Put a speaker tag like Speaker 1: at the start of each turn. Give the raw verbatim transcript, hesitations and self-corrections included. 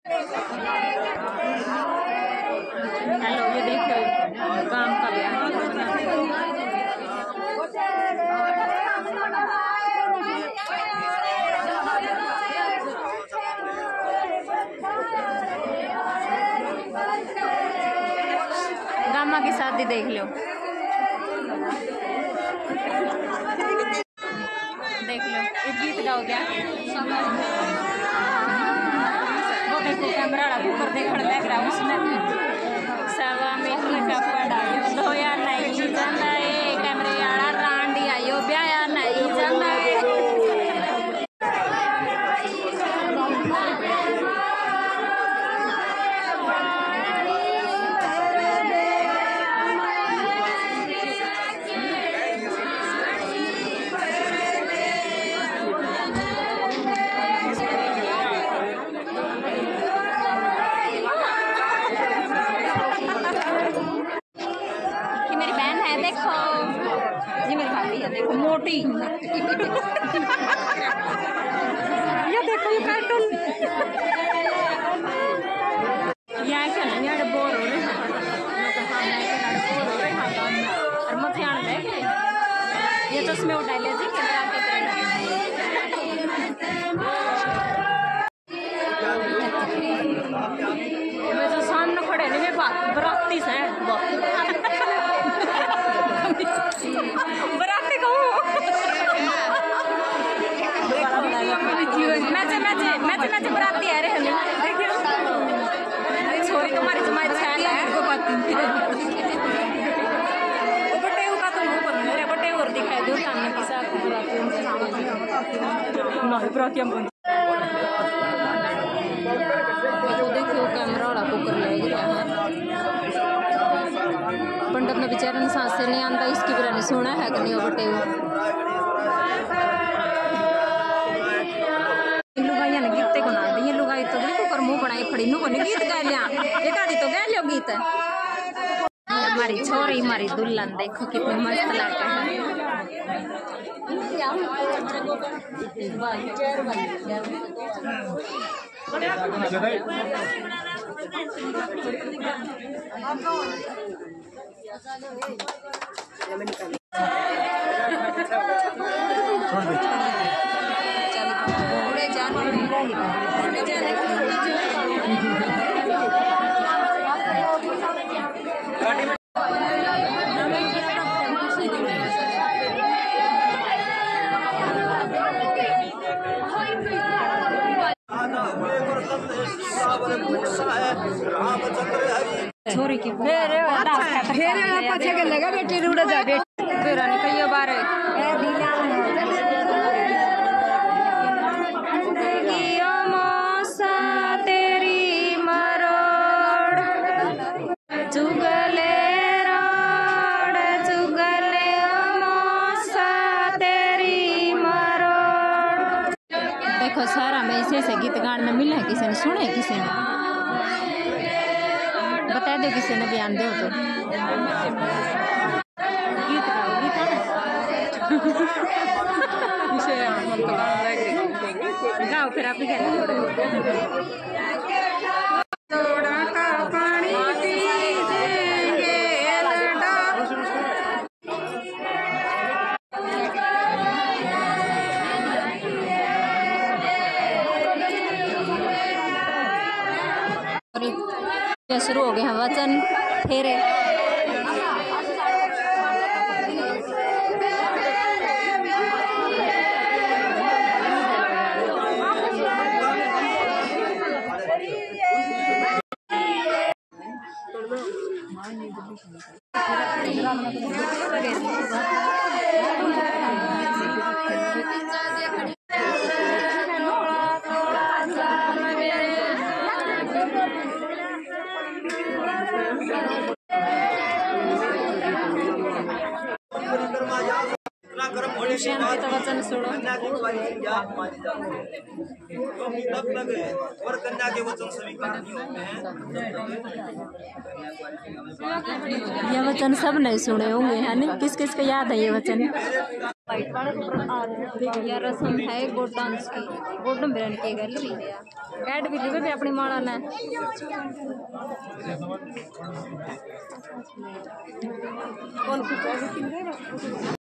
Speaker 1: Hello, ये देखो काम का ब्याह। गामा की शादी देख लो, देख लो, एक गीत गाओ क्या? वो देखो कैमरा वाला ऊपर देखने लग रहा है उसने सवा मीटर का पढ़ाई दो या नहीं जाना है कैमरे वाला रांडी आयो ब्याया नहीं जाना है। देखो मोटी ये देखो ये कार्टून यहाँ क्या नहीं यार बोर हो रहे हैं और मत ध्यान देखे ये चश्मे उठा ले जी कैमरा के मैं जो सामने खड़े नहीं मैं बात बराती से बराती कहूँ मैचे मैचे मैचे मैचे बराती है रे हमें छोरी तुम्हारी तुम्हारी छाया है को पाती वो बटे का तो मुंह पर मेरे बटे और दिखाई दो सामने के साथ बराती नहीं बराती हम देखो देखो कैमरा वाला कुकर ले गया है पंडित ने बेचारे ने सांस से नहीं आंदा इसकी बिना नहीं सुना है कि नहीं वो बटे लुगाइया ने गीते को ना दी लुगाई तो देखो कर मुंह बनाई खड़ी नु ने गीत गा लिया एक आदि तो गा लियो गीत हमारी छोरी हमारी दुल्हन देखो कितनी मस्त लगता है। छोरी की फेरे फेरे पछे के लगा बेटी रुड़ जा बेटी फेरा ने कईयो बार ए दीना देगियो मौसा तेरी मरोड़ चुगले रोड़ चुगले मौसा तेरी मरोड़। देखो सारा में ऐसे ऐसे गीत गाने मिले किसी ने सुने किसी ने बता दो किसी ने बयान दो तो गीत गाओ गीत गाओ फिर आप क्या शुरू हो गए हैं वचन फेरे। तो वचन सुनो
Speaker 2: और कन्या के वचन स्वीकार नहीं होते हैं।
Speaker 1: ये वचन सब नहीं सुने होंगे है ना? किस किस को याद है ये वचन? वाइट वाले ऊपर या रसम है गोल्ड डांस की गोल्डन ब्रांड की गैलरी है यार ऐड भी भी अपनी माला ने कौन